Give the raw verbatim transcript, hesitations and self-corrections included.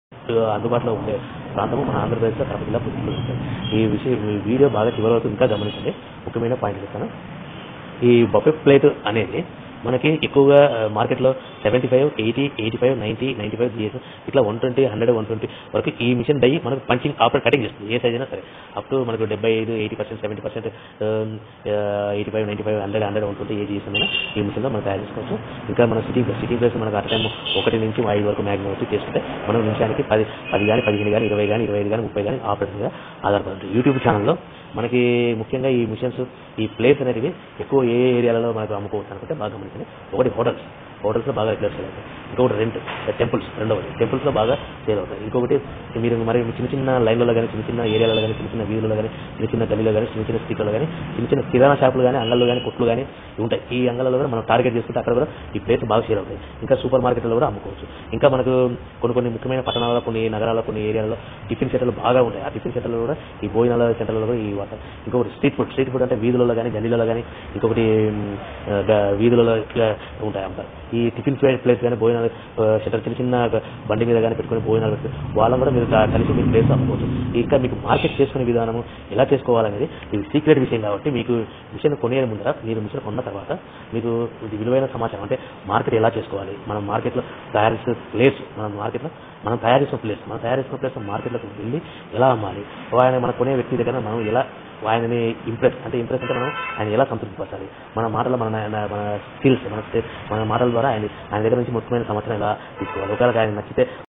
అందుబాటులో ఉండే ప్రాంతము మన ఆంధ్రప్రదేశ్‌లో కడప జిల్లా పుత్తూరులో ఉంటుంది. ఈ విషయం ఈ వీడియో బాగా చివరి వరకు ఇంకా గమనించండి. ముఖ్యమైన పాయింట్ చెప్తాను. ఈ బఫే ప్లేట్ అనేది మనకి ఎక్కువగా మార్కెట్‌లో seventy five, eighty, eighty five, ninety, ninety five G S ఇట్లా one twenty, hundred, one twenty వరకు ఈ మిషన్ డై మనకు పంచింగ్ ఆపరేట్ కటింగ్ చేస్తుంది. ఏ సైజ్ అయినా సరే. అప్ టు మనకు డెబ్బై ఐదు, eighty percent, seventy percent ah, eighty five, ninety five, hundred, hundred, one twenty ఏ జీఎస్ అయినా ఈ మిషన్‌లో మనం తయారు చేసుకోవచ్చు. ఇంకా మన సిట్టింగ్ ప్లేస్ సిట్టింగ్ ప్లేస్ మనకు అట్ టైమ్ ఒకటి నుంచి ఐదు వరకు మ్యాక్సిమం వచ్చి చేసుకుంటే మనం నిమిషానికి పది పది గాని, పదిహేను గాని, ఇరవై గాని, ఇరవై ఐదు గాని, ముప్పై గాని ఆపరేటర్ మీద ఆధారపడి ఉంటుంది. యూట్యూబ్ ఛానల్‌లో మనకి ముఖ్యంగా ఈ మిషన్స్ ఈ ప్లేస్ అనేటివి ఎక్కువ ఏ ఏ ఏరియాలలో మనకు అమ్ముకోవచ్చు అనుకుంటే బాగా గమనించండి. ఒకటి హోటల్స్ హోటల్స్‌లో బాగా రెగ్యులర్ సేల్ అవుతాయి. ఇంకొకటి రెంట్ టెంపుల్స్ రెండవది టెంపుల్స్‌లో బాగా సేల్ అవుతాయి. ఇంకొకటి మీరు మరి చిన్న చిన్న లైన్‌లలో కానీ చిన్న చిన్న ఏరియాలలో కానీ చిన్న చిన్న వీధుల్లో కానీ చిన్న చిన్న గల్లీలో కానీ చిన్న చిన్న స్ట్రీట్లలో కానీ చిన్న చిన్న కిరాణా షాపులు కానీ అంగళ్ళు కానీ కొట్లు కానీ ఉంటాయి. ఈ అంగళ్ళలో కూడా మనం టార్గెట్ చేసుకుంటే అక్కడ కూడా ఈ ప్లేస్ బాగా సేల్ అవుతాయి. ఇంకా సూపర్ మార్కెట్లో కూడా అమ్ముకోవచ్చు. ఇంకా మనకు కొన్ని కొన్ని ముఖ్యమైన పట్టణాల్లో కొన్ని నగరాల్లో కొన్ని ఏరియాలలో టిఫిన్ సెంటర్లు బాగా ఉంటాయి. ఆ టిఫిన్ సెంటర్లో కూడా ఈ భోజనాల సెంటర్లలో కూడా ఈ వాటర్ ఇంకొకటి స్ట్రీట్ ఫుడ్ స్ట్రీట్ ఫుడ్ అంటే వీధులలో కానీ గల్లీలలో కానీ ఇంకొకటి వీధులలో ఉంటాయి అమ్ముతారు. ఈ టిఫిన్ ప్లేస్ కానీ భోజనాలు సెంటర్ చిన్న చిన్న బండి మీద కానీ పెట్టుకుని భోజనాలు పెట్టుకుని వాళ్ళని కూడా మీరు కలిసి మీ ప్లేస్ అమ్ముకోవచ్చు. ఇంకా మీకు మార్కెట్ చేసుకునే విధానము ఎలా చేసుకోవాలనేది ఇది సీక్రెట్ విషయం కాబట్టి మీకు మిషన్ కొనే ముందర మీరు మిషన్ కొన్న తర్వాత మీకు ఇది విలువైన సమాచారం అంటే మార్కెట్ ఎలా చేసుకోవాలి, మనం మార్కెట్లో తయారు చేసే ప్లేస్ మనం మార్కెట్లో మనం తయారు చేసిన ప్లేస్ మనం తయారు చేసిన ప్లేస్ మార్కెట్లోకి వెళ్ళి ఎలా అమ్మాలి, ఆయన మన కొనే వ్యక్తి దగ్గర మనం ఎలా ఆయనని ఇంప్రెస్ అంటే ఇంప్రెస్ అంటే మనం ఆయన ఎలా సంతృప్తిపరచాలి, మన మాటలు మన మన స్కిల్స్ మన మన మాటల ద్వారా ఆయన ఆయన దగ్గర నుంచి ముఖ్యమైన సమాచారం ఎలా తీసుకోవాలి. ఒకవేళ ఆయన నచ్చితే